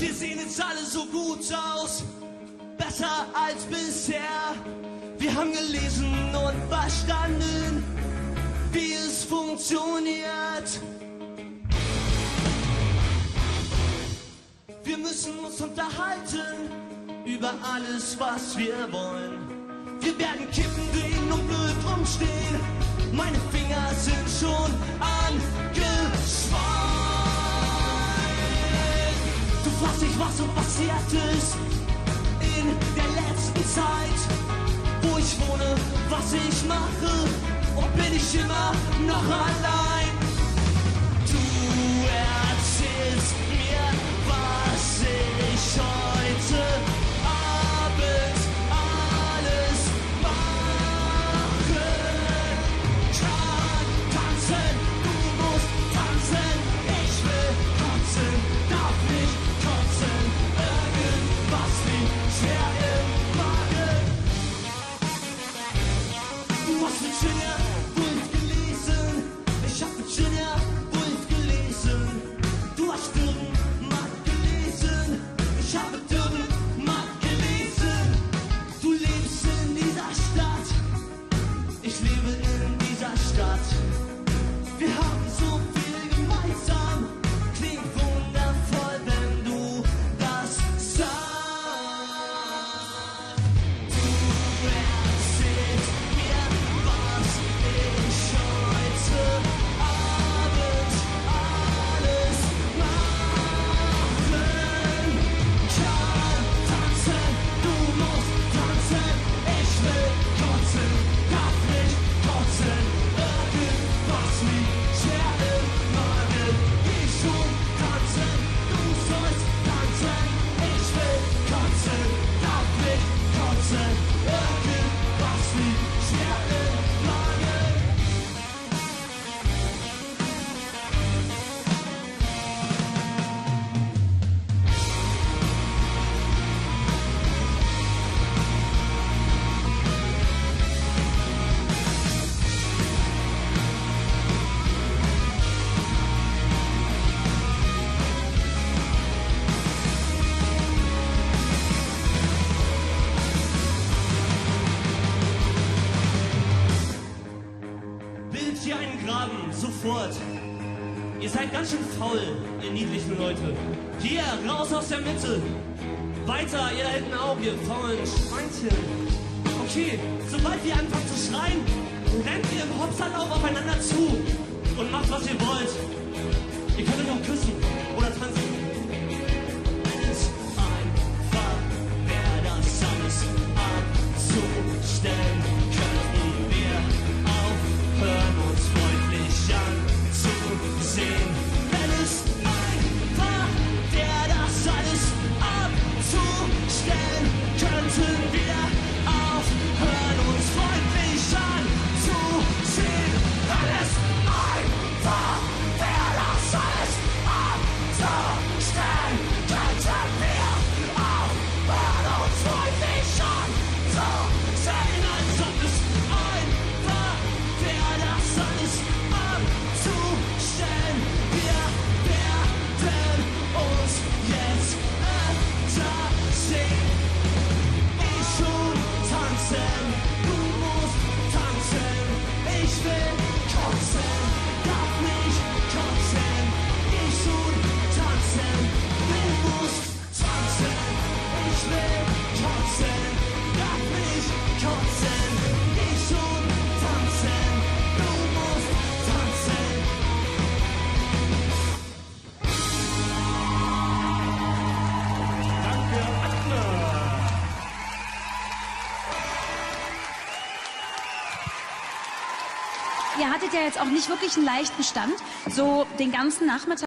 Wir sehen jetzt alle so gut aus, besser als bisher. Wir haben gelesen und verstanden, wie es funktioniert. Wir müssen uns unterhalten über alles, was wir wollen. Wir werden kippen, drehen und blöd rumstehen. Meine Finger sind schon angeschwollen. Du fragst dich, was so passiert ist in der letzten Zeit, wo ich wohne, was ich mache, und bin ich immer noch allein. Du erzählst mir, was ich heute Abend alles machen kann. Tanzen, du musst tanzen, ich will kotzen, darf nicht kotzen, irgendwas liegt schwer im Magen. Du hast Virginia Woolf gelesen, ich hab Virginia Woolf gelesen. Du hast Dürrenmatt gelesen, ich habe Dürrenmatt gelesen. Du lebst in dieser Stadt, ich lebe in dieser Stadt. Wir haben so viel gemeinsam, klingt wundervoll, wenn du das sagst. Du erzählst mir, was ich heute Abend alles machen kann. Tanzen, du musst tanzen, ich will kotzen, darf nicht kotzen, irgendwas liegt schwer im Magen. Ich schon tanzen, du sollst tanzen, ich will kotzen, darf nicht kotzen, irgendwas liegt schwer im Magen. Bildet hier einen Graben, sofort. Ihr seid ganz schön faul, ihr niedlichen Leute. Hier, raus aus der Mitte. Weiter, ihr da hinten auch, ihr faulen Schweinchen. Okay, sobald ihr anfangt zu schreien, rennt ihr im Hopserlauf aufeinander zu und macht, was ihr wollt. Ihr könnt euch auch küssen oder tanzen. Ist einfach, wer das alles abzustellen, könnten wir aufhören, uns freundlich anzusehen. Wenn es einfach, der das alles abzustellen, könnten wir aufhören, uns freundlich anzusehen. Wenn es einfach, der das alles abzustellen, könnten wir aufhören, uns freundlich anzusehen. Als ob es einfach, der das alles abzustellen. Wir werden uns jetzt öfter sehen. Ich schon tanzen, du musst tanzen. Ich will kotzen, darf nicht kotzen. Ich schon tanzen, du musst tanzen. Ich will kotzen, darf nicht kotzen. Ich schon tanzen, du musst tanzen. Danke, Anna. Ihr hattet ja jetzt auch nicht wirklich einen leichten Stand, so den ganzen Nachmittag.